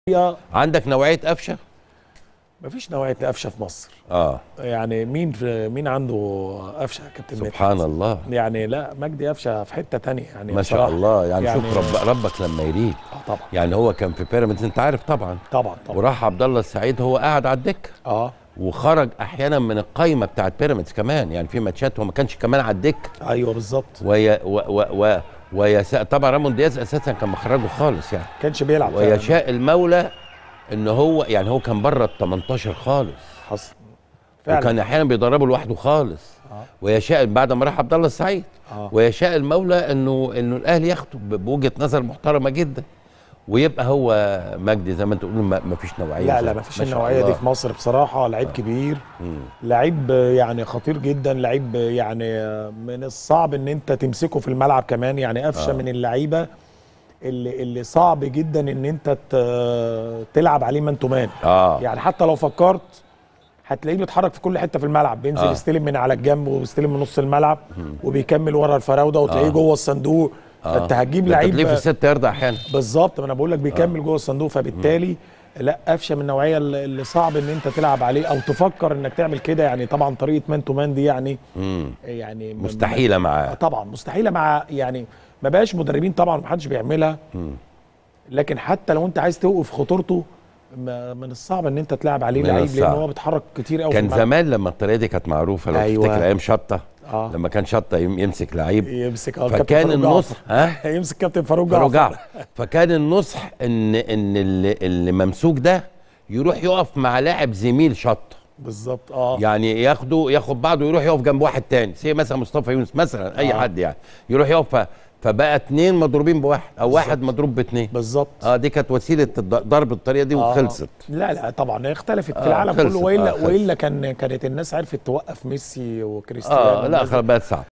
عندك نوعية قفشة؟ مفيش نوعية قفشة في مصر. يعني مين عنده قفشة يا كابتن مدحت؟ سبحان الله. يعني لا، مجدي قفشة في حتة تانية يعني ما شاء الله. يعني شوف ربك لما يريد. طبعا. يعني هو كان في بيراميدز انت عارف طبعا. طبعا. وراح عبد الله السعيد هو قاعد على الدكة. وخرج احيانا من القايمة بتاعت بيراميدز كمان، يعني في ماتشات هو ما كانش كمان على الدكة. ايوه بالظبط. طبعا رامون دياز اساسا كان مخرجه خالص، يعني كانش بيلعب. ويشاء المولى ان هو يعني هو كان بره ال 18 خالص. حصل فعلا. وكان احيانا بيدربه لوحده خالص. ويشاء بعد ما راح عبد الله السعيد. ويشاء المولى انه الاهلي ياخده بوجهه نظر محترمه جدا، ويبقى هو مجدي زي ما انت تقول ما فيش نوعيه. لا ما فيش النوعيه دي في مصر بصراحه. لعيب كبير، لعيب يعني خطير جدا، لعيب يعني من الصعب ان انت تمسكه في الملعب كمان. يعني قفشه من اللعيبه اللي صعب جدا ان انت تلعب عليه مان تو مان. يعني حتى لو فكرت هتلاقيه بيتحرك في كل حته في الملعب، بينزل يستلم من على الجنب ويستلم من نص الملعب وبيكمل ورا الفراوده وتلاقيه جوه الصندوق. فانت هتجيب لعيب تلاقيه في الست يرضى احيانا. بالظبط، ما انا بقول لك بيكمل جوه الصندوق. فبالتالي لا، قفشه من النوعيه اللي صعب ان انت تلعب عليه او تفكر انك تعمل كده. يعني طبعا طريقه مان تو مان دي يعني مستحيله معاه. طبعا مستحيله مع، يعني ما بقاش مدربين طبعا، ما حدش بيعملها. لكن حتى لو انت عايز توقف خطورته من الصعب ان انت تلعب عليه لعيب، لان هو بيتحرك كتير قوي. كان زمان لما الطريقه دي كانت معروفه، لو تفتكر ايام شطه. لما كان شطه يمسك لعيب، يمسك فكان النصح يمسك كابتن فاروق جعفر. فكان النصح ان اللي ممسوك ده يروح يقف مع لاعب زميل شطه. بالظبط. يعني ياخد بعضه ويروح يقف جنب واحد تاني، زي مثلا مصطفى يونس مثلا، اي حد يعني يروح يقف، فبقى 2 مضروبين بواحد او بالزبط. واحد مضروب ب2. بالظبط. دي كانت وسيله ضرب الطريقه دي وخلصت. لا طبعا اختلفت في العالم كله، والا كانت الناس عرفت توقف ميسي وكريستيانو. لا خلاص بقت صعب.